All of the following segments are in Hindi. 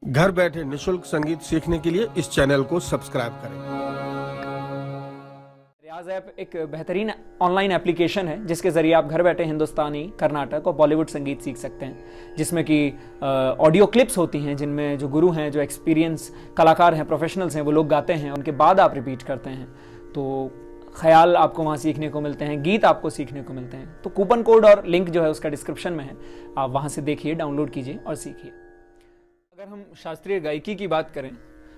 घर बैठे निशुल्क संगीत सीखने के लिए इस चैनल को सब्सक्राइब करें। रियाज ऐप एक बेहतरीन ऑनलाइन एप्लीकेशन है जिसके ज़रिए आप घर बैठे हिंदुस्तानी, कर्नाटक और बॉलीवुड संगीत सीख सकते हैं, जिसमें कि ऑडियो क्लिप्स होती हैं जिनमें जो गुरु हैं, जो एक्सपीरियंस कलाकार हैं, प्रोफेशनल्स हैं, वो लोग गाते हैं, उनके बाद आप रिपीट करते हैं तो ख्याल आपको वहाँ सीखने को मिलते हैं, गीत आपको सीखने को मिलते हैं। तो कूपन कोड और लिंक जो है उसका डिस्क्रिप्शन में है, आप वहाँ से देखिए, डाउनलोड कीजिए और सीखिए। अगर हम शास्त्रीय गायकी की बात करें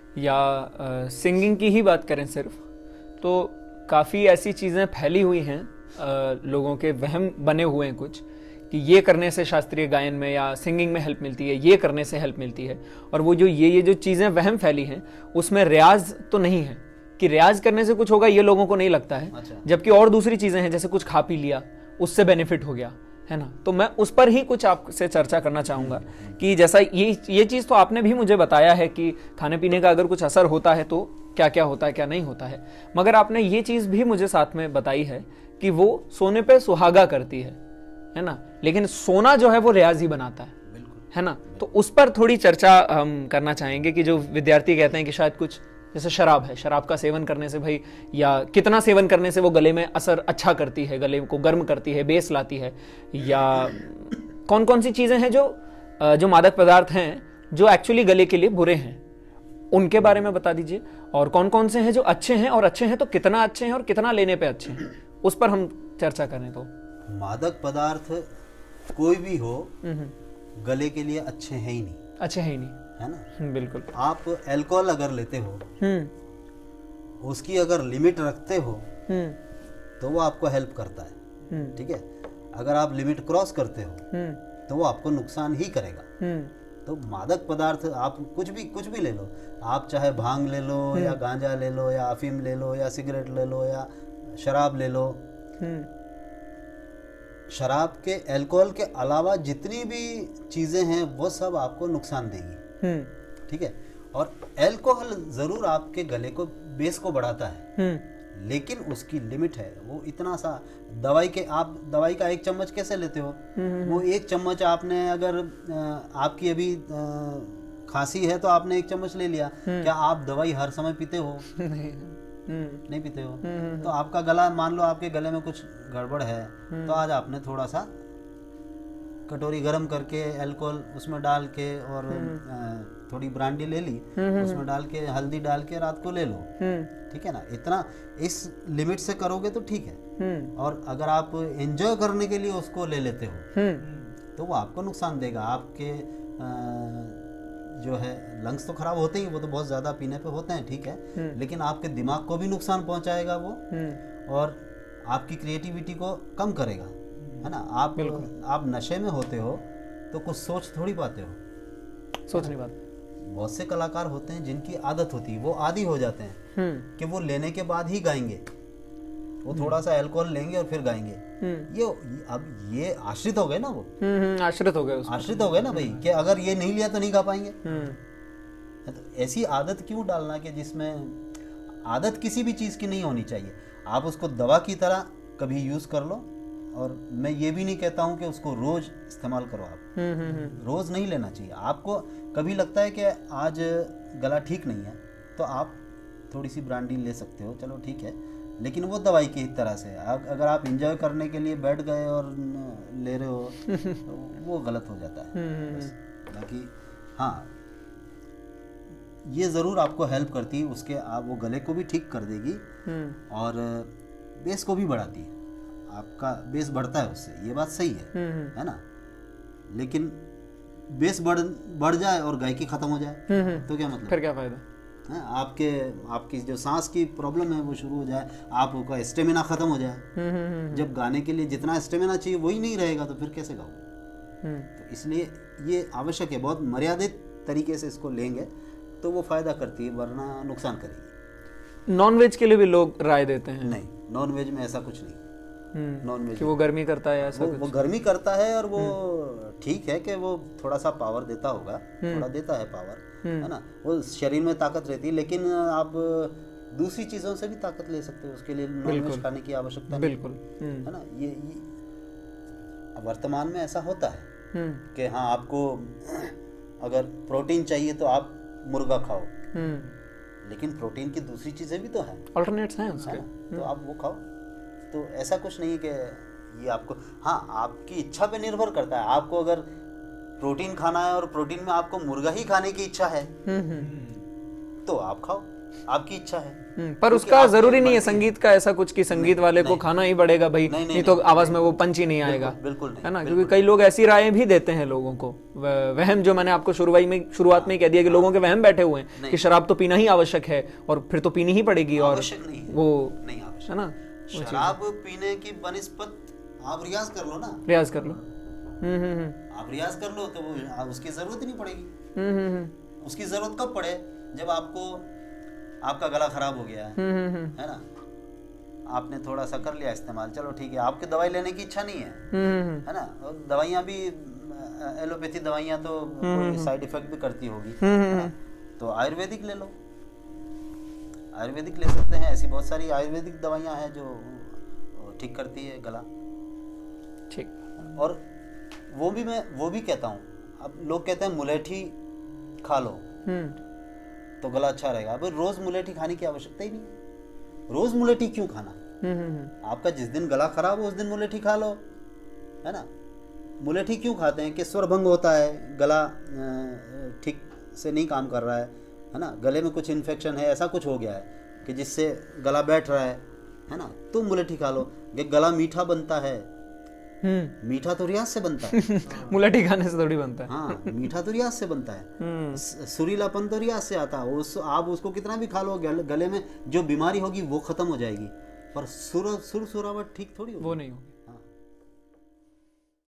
या सिंगिंग की ही बात करें सिर्फ, तो काफ़ी ऐसी चीज़ें फैली हुई हैं, लोगों के वहम बने हुए हैं कुछ कि ये करने से शास्त्रीय गायन में या सिंगिंग में हेल्प मिलती है, ये करने से हेल्प मिलती है। और वो जो ये जो चीज़ें वहम फैली हैं उसमें रियाज तो नहीं है कि रियाज करने से कुछ होगा, ये लोगों को नहीं लगता है। अच्छा। जबकि और दूसरी चीज़ें हैं, जैसे कुछ खा पी लिया उससे बेनिफिट हो गया है ना। तो मैं उस पर ही कुछ आपसे चर्चा करना चाहूँगा कि जैसा ये चीज़ तो आपने भी मुझे बताया है कि खाने पीने का अगर कुछ असर होता है तो क्या क्या होता है, क्या नहीं होता है, मगर आपने ये चीज़ भी मुझे साथ में बताई है कि वो सोने पे सुहागा करती है ना, लेकिन सोना जो है वो रियाज ही बनाता है ना। तो उस पर थोड़ी चर्चा हम करना चाहेंगे कि जो विद्यार्थी कहते हैं कि शायद कुछ जैसे शराब है, शराब का सेवन करने से भाई, या कितना सेवन करने से वो गले में असर अच्छा करती है, गले को गर्म करती है, बेस लाती है, या कौन कौन सी चीज़ें हैं जो मादक पदार्थ हैं जो एक्चुअली गले के लिए बुरे हैं, उनके बारे में बता दीजिए। और कौन कौन से हैं जो अच्छे हैं, और अच्छे हैं तो कितना अच्छे हैं और कितना लेने पे अच्छे हैं, उस पर हम चर्चा करें। तो मादक पदार्थ कोई भी हो गले के लिए अच्छे हैं ही नहीं, अच्छे हैं ही नहीं, है ना। बिल्कुल। आप अल्कोहल अगर लेते हो, उसकी अगर लिमिट रखते हो तो वो आपको हेल्प करता है, ठीक है। अगर आप लिमिट क्रॉस करते हो तो वो आपको नुकसान ही करेगा। तो मादक पदार्थ आप कुछ भी ले लो, आप चाहे भांग ले लो या गांजा ले लो या अफीम ले लो या सिगरेट ले लो या शराब ले लो, शराब के अल्कोहल के अलावा जितनी भी चीज़ें हैं वो सब आपको नुकसान देगी, ठीक है। और अल्कोहल ज़रूर आपके गले को, बेस को बढ़ाता है, लेकिन उसकी लिमिट है। वो इतना सा आप दवाई का 1 चम्मच कैसे लेते हो, वो 1 चम्मच आपने, अगर आपकी अभी खांसी है तो आपने 1 चम्मच ले लिया, क्या आप दवाई हर समय पीते हो? नहीं पीते हो। तो आपका गला, मान लो आपके गले में कुछ गड़बड़ है, तो आज आपने थोड़ा सा कटोरी गरम करके अल्कोहल उसमें डाल के और थोड़ी ब्रांडी ले ली, उसमें डाल के हल्दी डाल के रात को ले लो, ठीक है ना। इतना इस लिमिट से करोगे तो ठीक है। और अगर आप एंजॉय करने के लिए उसको ले लेते हो तो वो आपको नुकसान देगा। आपके जो है लंग्स तो खराब होते ही, वो तो बहुत ज़्यादा पीने पे होते हैं, ठीक है, लेकिन आपके दिमाग को भी नुकसान पहुंचाएगा वो, और आपकी क्रिएटिविटी को कम करेगा, है ना। आप नशे में होते हो तो कुछ सोच थोड़ी पाते हो, सोच नहीं पाते। बहुत से कलाकार होते हैं जिनकी आदत होती है, वो आदी हो जाते हैं कि वो लेने के बाद ही गाएंगे, वो थोड़ा सा अल्कोहल लेंगे और फिर गाएंगे। ये आश्रित हो गए ना, वो आश्रित हो गए ना भाई, कि अगर ये नहीं लिया तो नहीं गा पाएंगे। तो ऐसी आदत क्यों डालना कि जिसमें आदत किसी भी चीज़ की नहीं होनी चाहिए। आप उसको दवा की तरह कभी यूज़ कर लो, और मैं ये भी नहीं कहता हूँ कि उसको रोज़ इस्तेमाल करो। आप रोज़ नहीं लेना चाहिए। आपको कभी लगता है कि आज गला ठीक नहीं है तो आप थोड़ी सी ब्रांडी ले सकते हो, चलो ठीक है, लेकिन वो दवाई की तरह से। अगर आप एंजॉय करने के लिए बैठ गए और ले रहे हो तो वो गलत हो जाता है। बाकी हाँ, ये ज़रूर आपको हेल्प करती है, उसके आप वो गले को भी ठीक कर देगी और बेस को भी बढ़ाती है। आपका बेस बढ़ता है उससे, ये बात सही है ना। लेकिन बेस बढ़ जाए और गायकी खत्म हो जाए तो क्या मतलब, फिर क्या फायदा है। आपकी जो सांस की प्रॉब्लम है वो शुरू हो जाए, आपका स्टेमिना खत्म हो जाए। जब गाने के लिए जितना स्टेमिना चाहिए वही नहीं रहेगा तो फिर कैसे गाओगे। तो इसलिए ये आवश्यक है, बहुत मर्यादित तरीके से इसको लेंगे तो वो फायदा करती है, वरना नुकसान करेगी। नॉन वेज के लिए भी लोग राय देते हैं। नहीं, नॉन वेज में ऐसा कुछ नहीं। नॉन वेज कि वो गर्मी करता है, ऐसा वो गर्मी करता है, और वो ठीक है कि वो थोड़ा सा पावर देता होगा, थोड़ा देता है पावर, है ना। वो शरीर में ताकत रहती है, लेकिन आप दूसरी चीज़ों से भी ताकत ले सकते हो, उसके लिए नॉन वेज खाने की आवश्यकता नहीं, बिल्कुल, है ना। ये वर्तमान में ऐसा होता है कि हाँ, आपको अगर प्रोटीन चाहिए तो आप मुर्गा खाओ, लेकिन प्रोटीन की दूसरी चीजें भी तो हैं, अल्टरनेट्स हैं उसके, तो आप वो खाओ। तो ऐसा कुछ नहीं है कि ये आपको, हाँ आपकी इच्छा पे निर्भर करता है। आपको अगर प्रोटीन खाना है और प्रोटीन में आपको मुर्गा ही खाने की इच्छा है तो आप खाओ, आपकी इच्छा है। पर उसका जरूरी नहीं है संगीत का ऐसा कुछ कि संगीत वाले को खाना ही पड़ेगा भाई, नहीं तो आवाज में वो पंच ही नहीं आएगा, बिल्कुल नहीं, है ना। क्योंकि कई लोग ऐसी राय भी देते हैं लोगों को, वहम जो मैंने आपको शुरुआत में कह दिया कि लोगों के वहम बैठे हुए हैं कि शराब तो पीना ही आवश्यक है और फिर तो पीनी ही पड़ेगी, और वो नहीं आवश्यक है ना। शराब पीने की बनिस्बत आप रियाज कर लो ना, रियाज कर लो, आप रियाज कर लो तो वो उसकी जरूरत ही नहीं पड़ेगी। उसकी जरूरत कब पड़े, जब आपका गला खराब हो गया है ना, आपने थोड़ा सा कर लिया इस्तेमाल, चलो ठीक है, आपकी दवाई लेने की इच्छा नहीं है ना। और दवाइयाँ भी एलोपैथी दवाइयाँ तो साइड इफेक्ट भी करती होगी, है ना? तो आयुर्वेदिक ले लो, आयुर्वेदिक ले सकते हैं। ऐसी बहुत सारी आयुर्वेदिक दवाइयाँ हैं जो ठीक करती है गला, ठीक। और वो भी कहता हूँ, अब लोग कहते हैं मुलेठी खा लो तो गला अच्छा रहेगा। अब रोज मुलेठी खाने की आवश्यकता ही नहीं। रोज मुलेठी क्यों खाना? आपका जिस दिन गला खराब हो उस दिन मुलेठी खा लो, है ना। मुलेठी क्यों खाते हैं कि स्वर भंग होता है, गला ठीक से नहीं काम कर रहा है ना, गले में कुछ इन्फेक्शन है, ऐसा कुछ हो गया है कि जिससे गला बैठ रहा है ना, तो मुलेठी खा लो। कि गला मीठा बनता है, मीठा तो रियाज से बनता है मुलेठी खाने से थोड़ी बनता है। हाँ, मीठा तो रियाज से बनता है, सुरीलापन तो रियाज से आता है। आप उसको कितना भी खा लो, गले में जो बीमारी होगी वो खत्म हो जाएगी, पर सुर सुरावट ठीक थोड़ी होगी, वो नहीं होगी।